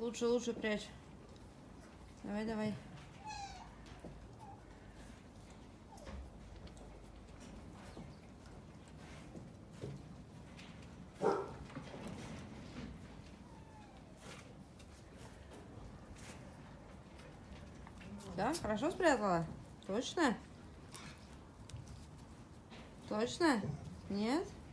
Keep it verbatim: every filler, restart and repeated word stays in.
Лучше, лучше прячь. Давай, давай. Да, хорошо спрятала? Точно? Точно? Нет?